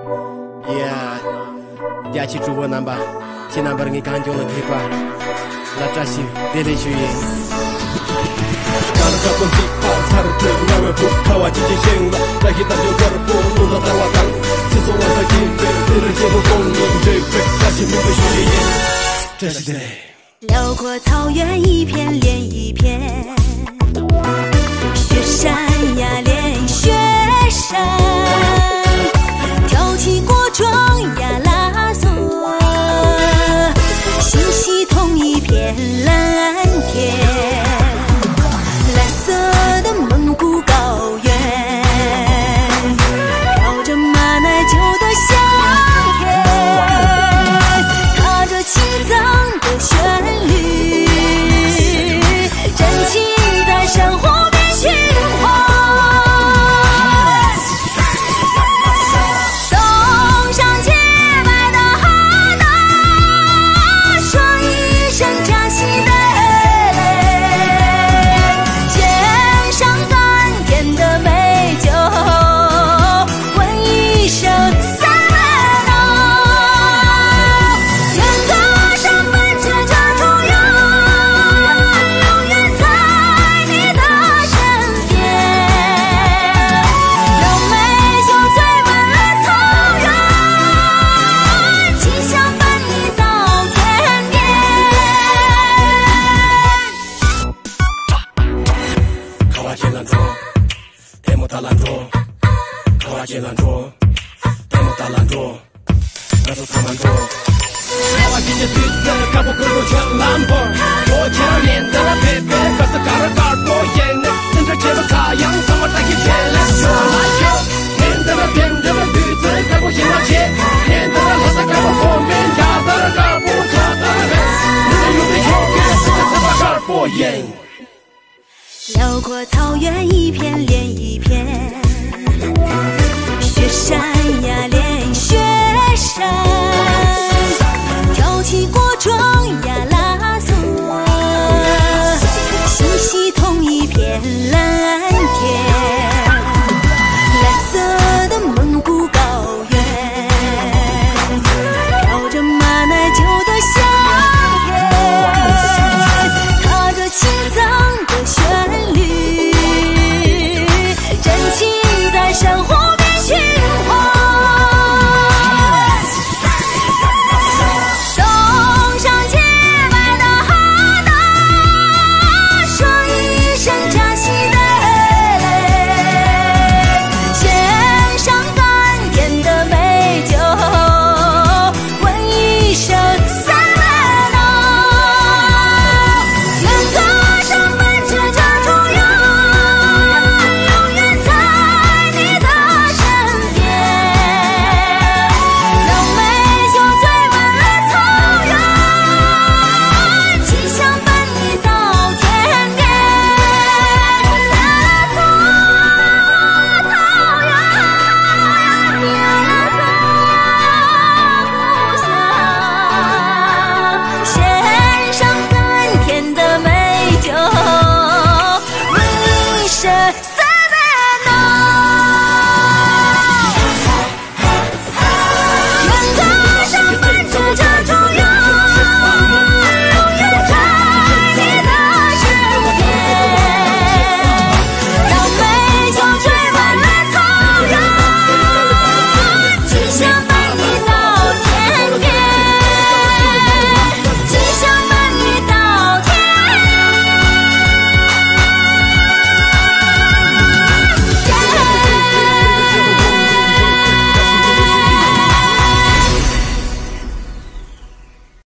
Yeah, ya chi chuwa namba, chi namba ngi kanjo la khipa, la tashi dele chuye. Kana ka kon ti pa thar te na me pu khawa chi chi sheng la, ta hi ta jo kar pu nu la ta wa kang, si so wa ta ki pe dele je ho kong ni je pe, ta shi mu pe chuye. 这是对。 辽阔草原一片连一片，雪山呀连雪山，挑起过庄呀拉索，心系同一片蓝天，蓝色的蒙古高原，飘着马奶酒的香甜，踏着青藏的旋律，真情在山河边循环。送上洁白的哈达，说一声扎西德勒，献上甘甜的美酒，问一声萨满哦，愿歌声伴随着中原，永远在你的身边，让美酒醉满了草原，吉祥伴你到天边。 靠啊进兰桌，天幕大兰桌，靠啊进兰桌，天幕大兰桌，那是长兰桌。靠啊进这对子，搞不够有全兰坡，我前两年的那别别，可是嘎儿嘎儿多严呢，跟着节奏卡样，怎么带起天来说来yo，面的那偏的那对子，搞不赢了切，面的那老是搞不方便，压的那搞不可的人，你的有的有给，是个什么嘎儿多严。 辽阔草原一片连一